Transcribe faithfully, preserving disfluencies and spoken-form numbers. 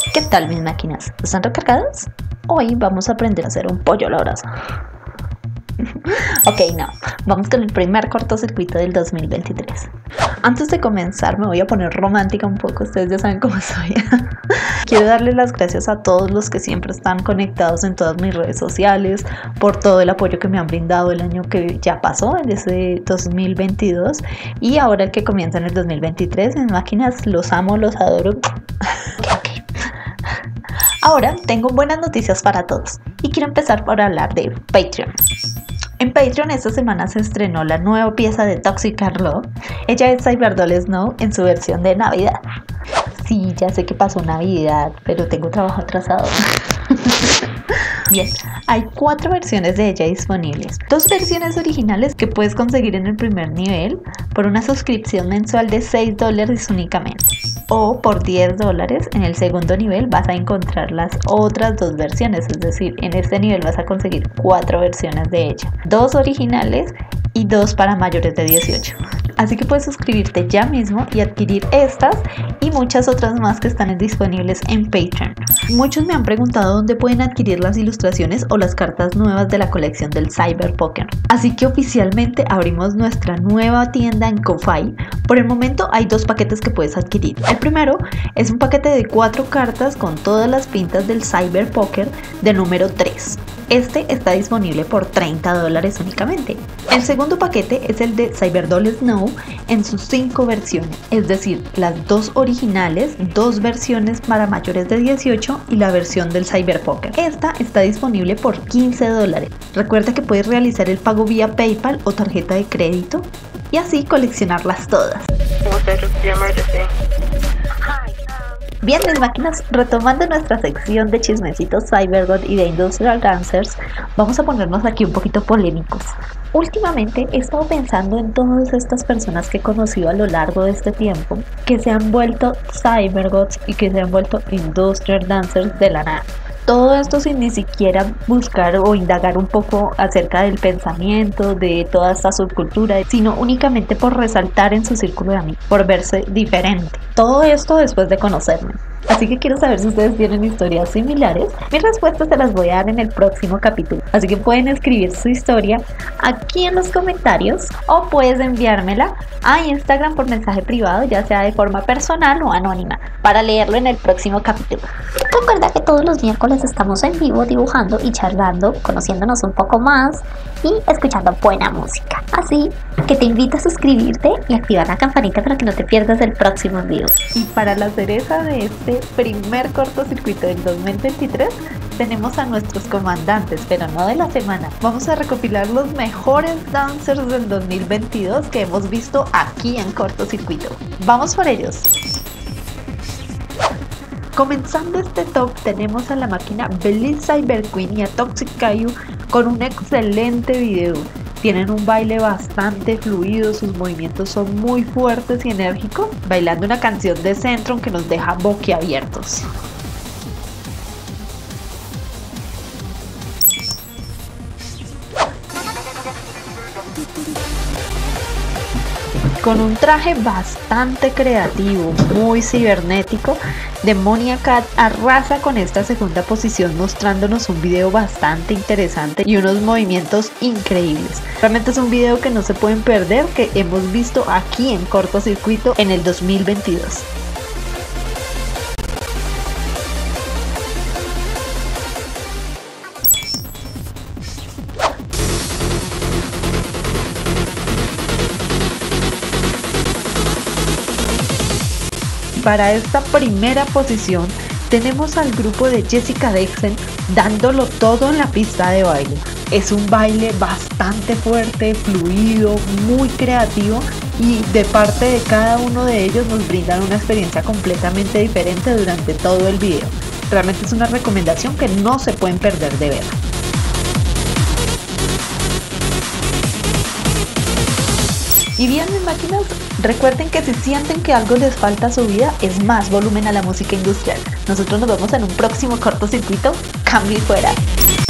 ¿Qué tal mis máquinas? ¿Están recargadas? Hoy vamos a aprender a hacer un pollo a la brasa. Ok, no, vamos con el primer cortocircuito del dos mil veintitrés. Antes de comenzar me voy a poner romántica un poco, ustedes ya saben cómo soy. Quiero darles las gracias a todos los que siempre están conectados en todas mis redes sociales, por todo el apoyo que me han brindado el año que ya pasó, en ese dos mil veintidós, y ahora el que comienza en el dos mil veintitrés. Mis máquinas, los amo, los adoro. Okay, okay. Ahora tengo buenas noticias para todos y quiero empezar por hablar de Patreon. En Patreon esta semana se estrenó la nueva pieza de Toxic Love. Ella es Cyberdoll Snow en su versión de Navidad. Sí, ya sé que pasó Navidad, pero tengo trabajo atrasado. Bien, hay cuatro versiones de ella disponibles. Dos versiones originales que puedes conseguir en el primer nivel por una suscripción mensual de seis dólares únicamente. O por diez dólares en el segundo nivel vas a encontrar las otras dos versiones. Es decir, en este nivel vas a conseguir cuatro versiones de ella. Dos originales y dos para mayores de dieciocho. Así que puedes suscribirte ya mismo y adquirir estas y muchas otras más que están disponibles en Patreon. Muchos me han preguntado dónde pueden adquirir las ilustraciones o las cartas nuevas de la colección del Cyber Poker. Así que oficialmente abrimos nuestra nueva tienda en Ko-Fi. Por el momento hay dos paquetes que puedes adquirir. El primero es un paquete de cuatro cartas con todas las pintas del Cyber Poker de número tres. Este está disponible por treinta dólares únicamente. El segundo paquete es el de Cyberdoll Snow en sus cinco versiones, es decir, las dos originales, dos versiones para mayores de dieciocho y la versión del Cyber Poker. Esta está disponible por quince dólares. Recuerda que puedes realizar el pago vía PayPal o tarjeta de crédito y así coleccionarlas todas. Bien, mis máquinas, retomando nuestra sección de chismecitos Cybergod y de Industrial Dancers, vamos a ponernos aquí un poquito polémicos. Últimamente he estado pensando en todas estas personas que he conocido a lo largo de este tiempo, que se han vuelto Cybergods y que se han vuelto Industrial Dancers de la nada. Todo esto sin ni siquiera buscar o indagar un poco acerca del pensamiento de toda esta subcultura, sino únicamente por resaltar en su círculo de amigos, por verse diferente. Todo esto después de conocerme. Así que quiero saber si ustedes tienen historias similares. Mis respuestas se las voy a dar en el próximo capítulo. Así que pueden escribir su historia aquí en los comentarios o puedes enviármela a Instagram por mensaje privado, ya sea de forma personal o anónima, para leerlo en el próximo capítulo. Recuerda que todos los miércoles estamos en vivo dibujando y charlando, conociéndonos un poco más y escuchando buena música. Así que te invito a suscribirte y activar la campanita para que no te pierdas el próximo video. Y para la cereza de este primer cortocircuito del dos mil veintitrés tenemos a nuestros comandantes, pero no de la semana. Vamos a recopilar los mejores dancers del dos mil veintidós que hemos visto aquí en cortocircuito. Vamos por ellos. Comenzando este top tenemos a la máquina Belize Cyber Queen y a Toxic Kaiju con un excelente video. Tienen un baile bastante fluido, sus movimientos son muy fuertes y enérgicos, bailando una canción de Centron que nos deja boquiabiertos. Con un traje bastante creativo, muy cibernético, Demonia Cat arrasa con esta segunda posición mostrándonos un video bastante interesante y unos movimientos increíbles. Realmente es un video que no se pueden perder, que hemos visto aquí en cortocircuito en el dos mil veintidós. Para esta primera posición tenemos al grupo de Jessica Dexen dándolo todo en la pista de baile. Es un baile bastante fuerte, fluido, muy creativo y de parte de cada uno de ellos nos brindan una experiencia completamente diferente durante todo el video. Realmente es una recomendación que no se pueden perder de ver. Y bien, mis máquinas, recuerden que si sienten que algo les falta a su vida, es más volumen a la música industrial. Nosotros nos vemos en un próximo cortocircuito. Cambio y fuera.